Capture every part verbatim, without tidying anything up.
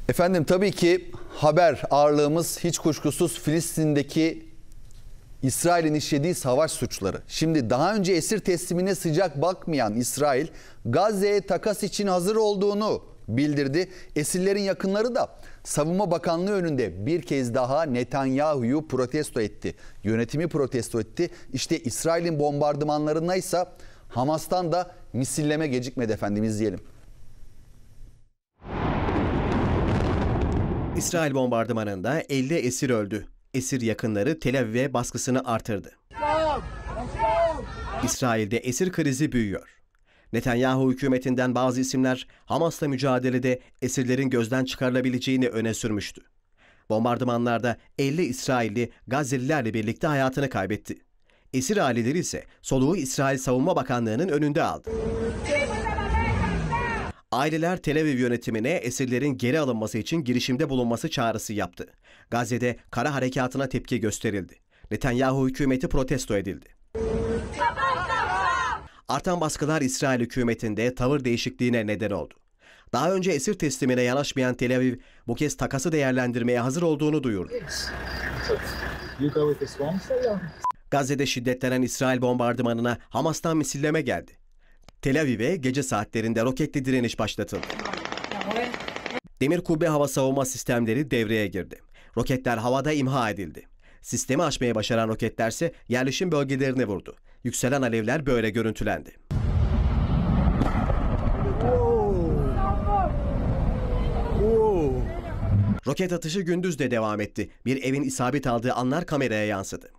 Efendim tabii ki haber ağırlığımız hiç kuşkusuz Filistin'deki İsrail'in işlediği savaş suçları. Şimdi daha önce esir teslimine sıcak bakmayan İsrail, Gazze'ye takas için hazır olduğunu bildirdi. Esirlerin yakınları da Savunma Bakanlığı önünde bir kez daha Netanyahu'yu protesto etti. Yönetimi protesto etti. İşte İsrail'in bombardımanlarına ise Hamas'tan da misilleme gecikmedi efendim, izleyelim. İsrail bombardımanında elli esir öldü. Esir yakınları Tel Aviv'e baskısını artırdı. İsrail'de esir krizi büyüyor. Netanyahu hükümetinden bazı isimler Hamas'la mücadelede esirlerin gözden çıkarılabileceğini öne sürmüştü. Bombardımanlarda elli İsrailli Gazze'lilerle birlikte hayatını kaybetti. Esir aileleri ise soluğu İsrail Savunma Bakanlığı'nın önünde aldı. Aileler Tel Aviv yönetimine esirlerin geri alınması için girişimde bulunması çağrısı yaptı. Gazze'de kara harekatına tepki gösterildi. Netanyahu hükümeti protesto edildi. Artan baskılar İsrail hükümetinde tavır değişikliğine neden oldu. Daha önce esir teslimine yanaşmayan Tel Aviv bu kez takası değerlendirmeye hazır olduğunu duyurdu. Gazze'de şiddetlenen İsrail bombardımanına Hamas'tan misilleme geldi. Tel Aviv'e gece saatlerinde roketli direniş başlatıldı. Demir kubbe hava savunma sistemleri devreye girdi. Roketler havada imha edildi. Sistemi aşmaya başaran roketlerse yerleşim bölgelerine vurdu. Yükselen alevler böyle görüntülendi. Roket atışı gündüz de devam etti. Bir evin isabet aldığı anlar kameraya yansıdı.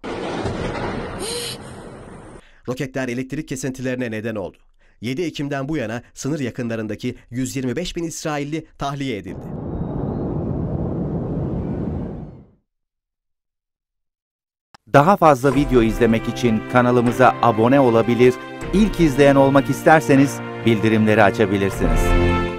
Roketler elektrik kesintilerine neden oldu. yedi Ekim'den bu yana sınır yakınlarındaki yüz yirmi beş bin İsrailli tahliye edildi. Daha fazla video izlemek için kanalımıza abone olabilir, ilk izleyen olmak isterseniz bildirimleri açabilirsiniz.